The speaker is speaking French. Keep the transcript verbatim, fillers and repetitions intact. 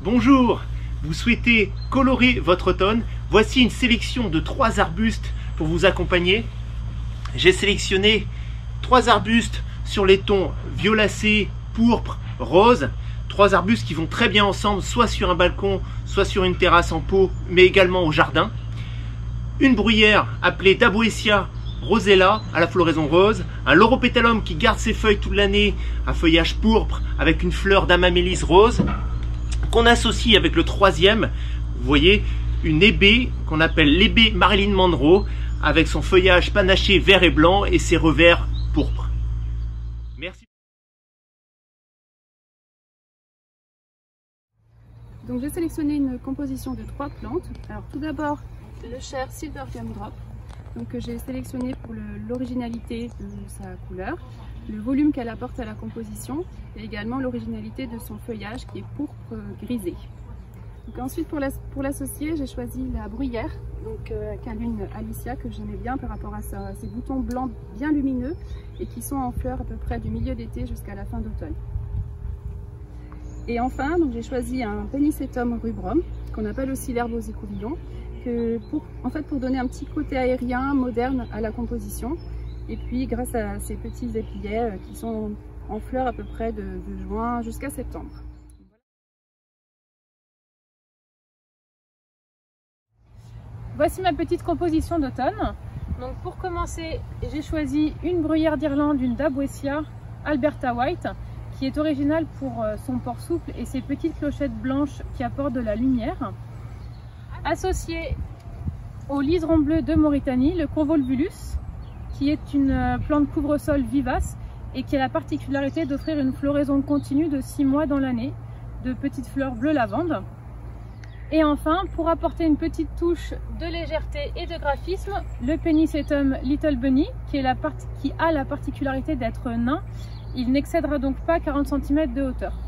Bonjour, vous souhaitez colorer votre automne? Voici une sélection de trois arbustes pour vous accompagner. J'ai sélectionné trois arbustes sur les tons violacé, pourpre, rose. Trois arbustes qui vont très bien ensemble, soit sur un balcon, soit sur une terrasse en pot, mais également au jardin. Une bruyère appelée Daboesia rosella à la floraison rose, un Lauropétalum qui garde ses feuilles toute l'année à feuillage pourpre avec une fleur d'Amamélis rose, qu'on associe avec le troisième, vous voyez, une hébé qu'on appelle l'hébé Marilyn Monroe avec son feuillage panaché vert et blanc et ses revers pourpres. Merci. Donc j'ai sélectionné une composition de trois plantes. Alors tout d'abord le Cher Silver Gumdrop, donc que j'ai sélectionné pour l'originalité de sa couleur, le volume qu'elle apporte à la composition et également l'originalité de son feuillage qui est pourpre grisé. Donc ensuite pour l'associer, la, j'ai choisi la bruyère, donc euh, Callune Alicia, que j'aimais bien par rapport à sa, ses boutons blancs bien lumineux et qui sont en fleurs à peu près du milieu d'été jusqu'à la fin d'automne. Et enfin, j'ai choisi un Pennisetum rubrum, qu'on appelle aussi l'herbe aux écouvillons, que pour, en fait, pour donner un petit côté aérien, moderne à la composition. Et puis grâce à ces petits épillets euh, qui sont en fleurs à peu près de, de juin jusqu'à septembre. Voici ma petite composition d'automne. Donc pour commencer, j'ai choisi une bruyère d'Irlande, une Daboesia Alberta White, qui est originale pour son port souple et ses petites clochettes blanches qui apportent de la lumière. Associée au liseron bleu de Mauritanie, le Convolvulus, qui est une plante couvre-sol vivace et qui a la particularité d'offrir une floraison continue de six mois dans l'année, de petites fleurs bleu lavande. Et enfin, pour apporter une petite touche de légèreté et de graphisme, le Pennisetum Little Bunny, qui, est la part... qui a la particularité d'être nain. Il n'excédera donc pas quarante centimètres de hauteur.